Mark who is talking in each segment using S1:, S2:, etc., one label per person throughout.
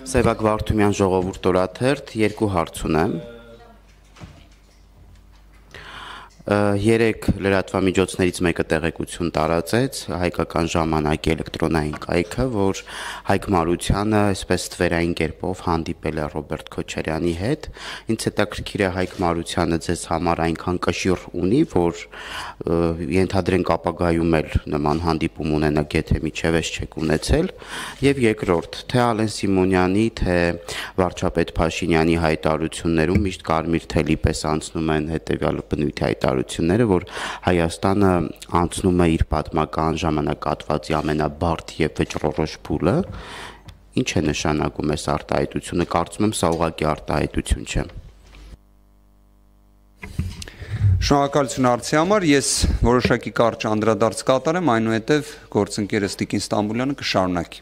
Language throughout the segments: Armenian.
S1: Սևակ Վարդումյան ժողովուրդ օրաթերթ, երկու հարց ունեմ։ Երեք լրատվամիջոցներից մեկը տեղեկություն տարածեց հայկական ժամանակի էլեկտրոնային կայքը, որ Հայկ Մարությանը այսպես թվերային կերպով հանդիպել է Ռոբերտ Քոչարյանի հետ։ Ինձ հետաքրքիր է Հայկ Մարությանը ձեզ համար այնքան կշիռ ունի, որ ենթադրենք ապագայում էլ նման հանդիպում ունենաք, եթե միջևես չեք ունեցել։ Եվ երկրորդ, թե Ալեն Սիմոնյանի, թե վարչապետ Փաշինյանի հայտարարություններում միշտ կարմիր թելի պես անցնում են հետևյալ բնույթի հայտարարությունները, որ Հայաստանը անցնում է իր պատմական ժամանակահատվածի ամենաբարդ եւ վճռորոշ փուլը։ Ինչ է նշանակում այս արտահայտությունը? Կարծում եմ սա ուղղակի արտահայտություն չէ։
S2: Շնորհակալություն հարցի համար, ես որոշակի կարճ անդրադարձ կատարեմ, այնուհետև գործընկերս Տիկին Ստամբուլյանը կշարունակի։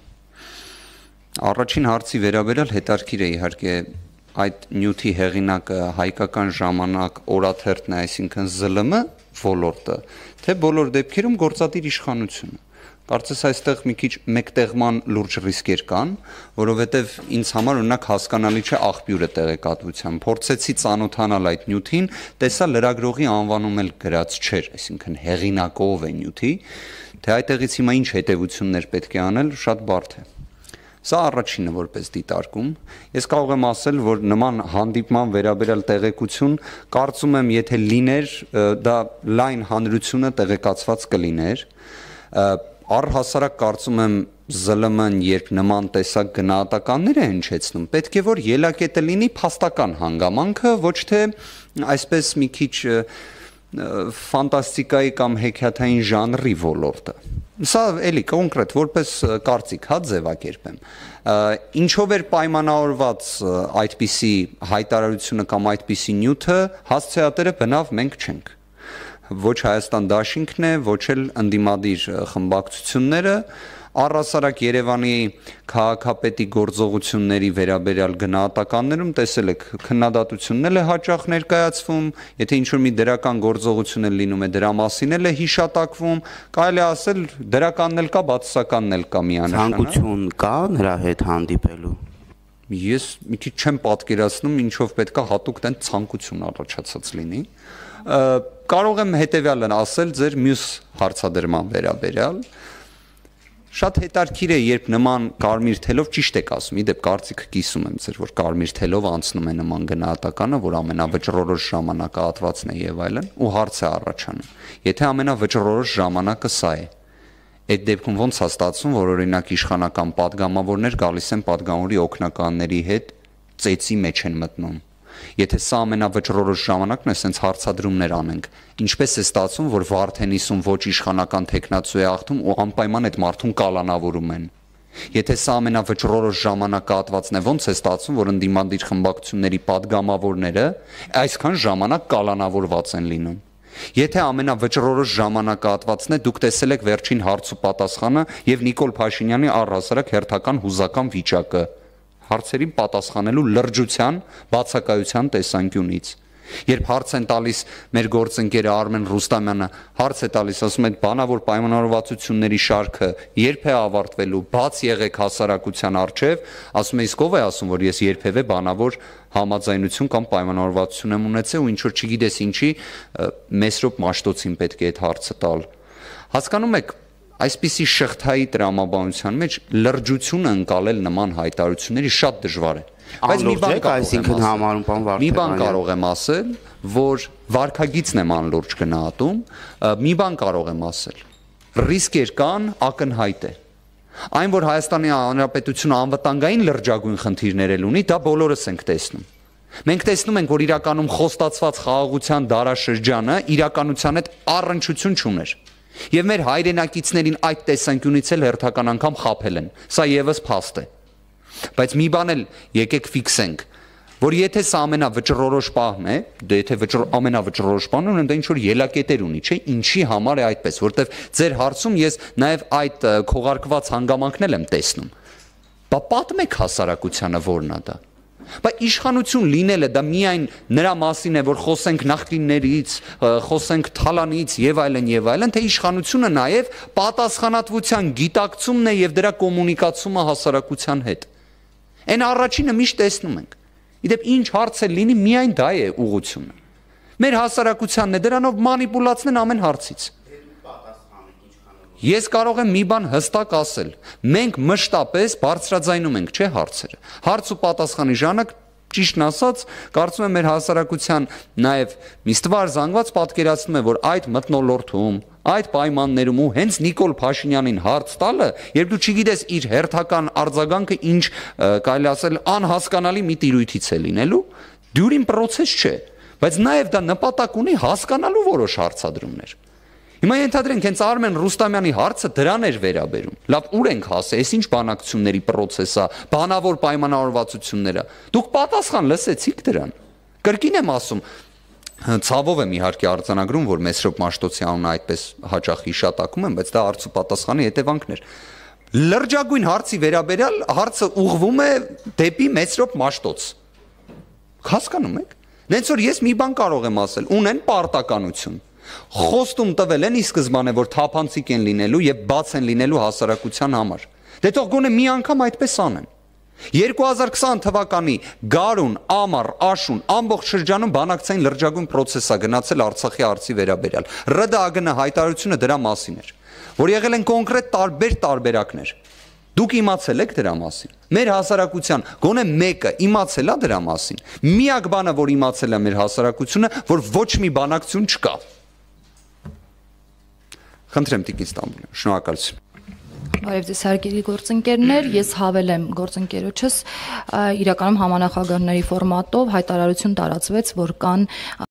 S2: Առաջին հարցի վերաբերյալ հետաքրքիր է իհարկե այդ նյութի հեղինակը հայկական ժամանակ օրաթերթն է, այսինքն ԶԼՄ ոլորտը, թե բոլոր դեպքերում գործադիր իշխանությունը։ Կարծես այստեղ մի քիչ մեկտեղման լուրջ ռիսկեր կան, որովհետև ինձ համար օրինակ հասկանալի չէ աղբյուրը տեղեկատվության։ Փորձեցի ծանոթանալ այդ նյութին, տեսա լրագրողի անվանում էլ գրած չէր, այսինքն հեղինակով է նյութի, թե այդտեղից հիմա ինչ հետևություններ պետք է անել, շատ բարդ է։ Սա առաջինը որպես դիտարկում։ Ես կարող եմ ասել, որ նման հանդիպման վերաբերյալ տեղեկություն կարծում եմ, եթե լիներ, դա լայն հանրությունը տեղեկացված կլիներ։ Առհասարակ կարծում եմ ԶԼՄ-ն, երբ նման տեսակ գնահատականներ է հնչեցնում, պետք է որ ելակետը լինի փաստական հանգամանքը, ոչ թե այսպես մի քիչ ֆանտաստիկայի կամ հեքիաթային ժանրի ոլորտը։ Սա էլի կոնկրետ որպես կարծիք ձևակերպեմ։ Ինչով էր պայմանավորված այդպիսի հայտարարությունը կամ այդպիսի նյութը, հասցեատերը բնավ մենք չենք։ Ոչ Հայաստան Դաշինքն է, ոչ էլ ընդդիմադիր խմբակցությունները, առհասարակ Երևանի քաղաքապետի գործողությունների վերաբերյալ գնահատականներում տեսել եք քննադատությունն է հաճախ ներկայացվում, եթե ինչ-որ մի դրական գործողություն է լինում է, դրա մասին էլ է հիշատակվում, կարելի է ասել դրականն էլ կա, բացասականն էլ կա միանշանակ։
S1: Ցանկություն կա նրա հետ հանդիպելու։
S2: Ես մի քիչ չեմ պատկերացնում, ինչով պետք է հատուկ տեն ցանկություն առաջացած լինի։ Կարող եմ հետևյալն ասել ձեր մյուս հարցադրման վերաբերյալ։ Շատ հետաքրքիր է, երբ նման կարմիր թելով ճիշտ եք ասում, իդեպ կարծիքը կիսում եմ ձեր, որ կարմիր թելով անցնում է նման գնահատականը, որ ամենավճռորոշ ժամանակահատվածն է եւ այլն, ու հարց է առաջանում։ Եթե ամենավճռորոշ ժամանակը սա է, այդ դեպքում ո՞նց է ստացվում, որ օրինակ իշխանական падգամավորներ գալիս են падգամավորի օգնականների հետ ծեծի մեջ են մտնում։ Եթե սա ամենավճռորոշ ժամանակն է, ասենց հարցադրումներ անենք, ինչպես է ստացվում, որ Վարդենիսում ոչ իշխանական տեխնացու է աղթում ու անպայման այդ մարդուն կալանավորում են։ Եթե սա ամենավճռորոշ ժամանակահատվածն է, ո՞նց է ստացվում, որ ընդդիմադիր խմբակցությունների падգամավորները այսքան ժամանակ կալանավորված են լինում։ Եթե ամենավճռորոշ ժամանակահատվածն է, դուք տեսել եք վերջին հարց ու պատասխանը եւ Նիկոլ Փաշինյանի առհասարակ հերթական հուզական վիճակը հարցերին պատասխանելու լրջության, բացակայության տեսանկյունից։ Երբ հարց են տալիս մեր գործընկերը Արմեն Ռուստամյանը, հարց է տալիս, ասում է բանավոր պայմանավորվածությունների շարքը երբ է ավարտվելու, բաց եղեք հասարակության առջև, ասում է իսկ ով է ասում, որ ես երբևէ բանավոր համաձայնություն կամ պայմանավորվածություն եմ ունեցել ու ինչ որ չգիտես ինչի Մեսրոպ Մաշտոցին պետք է այդ հարցը տալ։ Հասկանում եք, այսպիսի շղթայի տրամաբանության մեջ լրջությունը ընկալել նման հայտարարությունների շատ դժվար է։ Բայց մի բան կարող եմ ասել, որ վարքագիծն եմ անլուրջ գնահատում, մի բան կարող եմ ասել, ռիսկեր կան, ակնհայտ է։ Այն, որ Հայաստանի Հանրապետությունը անվտանգային լրջագույն խնդիրներ էլ ունի, դա բոլորս ենք տեսնում։ Մենք տեսնում ենք, որ իրականում խոստացված խաղաղության դարաշրջանը իրականության հետ առնչություն չուներ։ Եվ մեր հայրենակիցներին այդ տեսանկյունից էլ հերթական անգամ խաբել են։ Սա եւս փաստ է։ Բայց մի բան էլ եկեք ֆիքսենք, որ եթե սա ամենավճռորոշ պահն է, դե եթե ամենավճռորոշ պահն ունեն, դա ինչ որ ելակետեր ունի, չէ՞, ինչի համար է այդպես, որտեվ ձեր հարցում ես նաեւ այդ քողարկված հանգամանքն եմ տեսնում։ Բա պատմեք հասարակությանը որն է դա։ Բայց իշխանություն լինելը դա միայն նրա մասին է, որ խոսենք նախկիններից, խոսենք թալանից եւ այլն, թե իշխանությունը նաեւ պատասխանատվության գիտակցումն է եւ դրա կոմունիկացումը հասարակության հետ։ Այն առաջինը միշտ տեսնում ենք։ Իդեպ ինչ հարց է լինի, միայն դա է ուղղությունը։ Մեր հասարակությանն է դրանով մանիպուլացնեն ամեն հարցից։ Ես կարող եմ մի բան հստակ ասել։ Մենք մշտապես բարձրաձայնում ենք, չէ՞ հարցերը։ Հարց ու պատասխանի ժամանակ ճիշտն ասած, կարծում եմ մեր հասարակության նաև մի ստվար զանգված պատկերացնում է, որ այդ մթնոլորտում, այդ պայմաններում ու հենց Նիկոլ Փաշինյանին հարց տալը, երբ դու չգիտես իր հերթական արձագանքը ինչ կարելի ասել անհասկանալի մի տիրույթից է լինելու, դյուրին process չէ, բայց նաև դա նպատակ ունի հասկանալու որոշ հարցադրումներ։ Հիմա ենթադրենք հենց Արմեն Ռուստամյանի հարցը դրան էր վերաբերում։ Լավ, ուր ենք հասել, այս ինչ բանակցությունների process է, բանավոր պայմանավորվածությունները։ Դուք պատասխան լսեցիք դրան։ Կրկին եմ ասում, ցավով եմ իհարկե արձանագրում, որ Մեսրոպ Մաշտոցի անունը այդպես հաճախ հիշատակում եմ, բայց դա հարց ու պատասխանի հետևանքն էր։ Լրջագույն հարցի վերաբերյալ հարցը ուղղվում է դեպի Մեսրոպ Մաշտոց։ Հասկանում եք։ Նենց որ ես մի բան կարող եմ ասել, ունեն պարտականություն։ Խոստում տվել են ի սկզբանե, որ թափանցիկ են լինելու եւ բաց են լինելու հասարակության համար։ Դե թող գոնե մի անգամ այդպես անեն։ 2020 թվականի գարուն, ամառ, աշուն ամբողջ շրջանում բանակցային լրջագույն process է գնացել Արցախի հարցի վերաբերյալ։ ՌԴԱԳՆ հայտարարությունը դրա մասին էր, որ եղել են կոնկրետ տարբեր տարբերակներ։ Դուք իմացել եք դրա մասին։ Մեր հասարակության գոնե մեկը իմացել է դրա մասին։ Միակ բանը, որ իմացել է մեր հասարակությունը, որ ոչ մի բանակցություն չկա։ Խնդրեմ Տիկին Ստամբուլյան, շնորհակալություն։
S3: Բարև ձեզ հարգելի գործընկերներ, ես հավել եմ գործընկերոջս, իրականում համանախագահների ֆորմատով հայտարարություն տարածվեց, որ կան